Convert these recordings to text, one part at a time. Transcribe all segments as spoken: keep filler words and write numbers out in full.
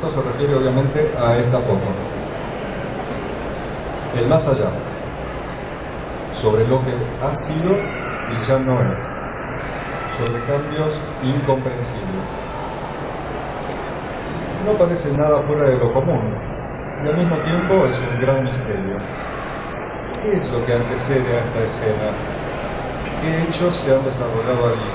esto se refiere obviamente a esta foto. El más allá, sobre lo que ha sido y ya no es, sobre cambios incomprensibles. No parece nada fuera de lo común y al mismo tiempo es un gran misterio. ¿Qué es lo que antecede a esta escena? ¿Qué hechos se han desarrollado allí?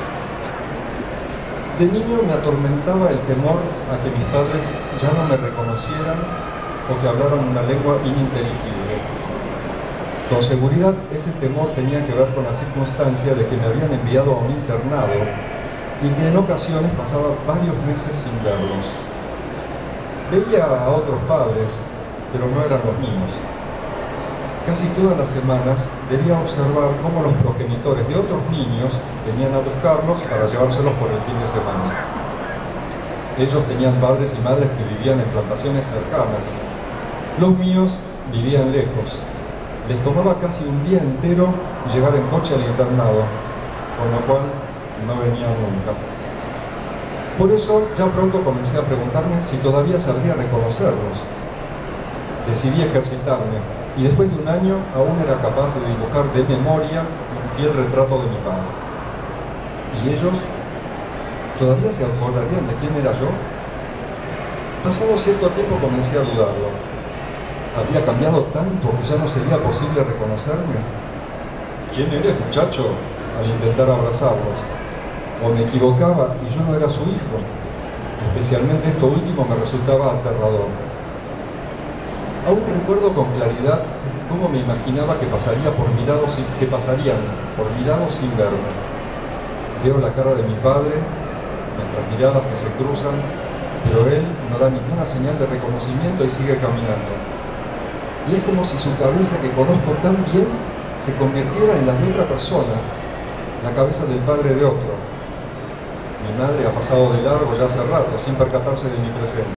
De niño me atormentaba el temor a que mis padres ya no me reconocieran o que hablaran una lengua ininteligible. Con seguridad ese temor tenía que ver con la circunstancia de que me habían enviado a un internado y que en ocasiones pasaba varios meses sin verlos. Veía a otros padres, pero no eran los míos. Casi todas las semanas debía observar cómo los progenitores de otros niños venían a buscarlos para llevárselos por el fin de semana. Ellos tenían padres y madres que vivían en plantaciones cercanas. Los míos vivían lejos. Les tomaba casi un día entero llegar en coche al internado, con lo cual no venían nunca. Por eso ya pronto comencé a preguntarme si todavía sabría reconocerlos. Decidí ejercitarme y después de un año aún era capaz de dibujar de memoria un fiel retrato de mi padre. ¿Y ellos? ¿Todavía se acordarían de quién era yo? Pasado cierto tiempo comencé a dudarlo. ¿Había cambiado tanto que ya no sería posible reconocerme? ¿Quién eres, muchacho?, al intentar abrazarlos. O me equivocaba y yo no era su hijo. Especialmente esto último me resultaba aterrador. Aún recuerdo con claridad cómo me imaginaba que, pasaría por mirados, que pasarían por mirados sin verme. Veo la cara de mi padre, nuestras miradas que se cruzan, pero él no da ninguna señal de reconocimiento y sigue caminando. Y es como si su cabeza, que conozco tan bien, se convirtiera en la de otra persona, la cabeza del padre de otro. Mi madre ha pasado de largo ya hace rato, sin percatarse de mi presencia.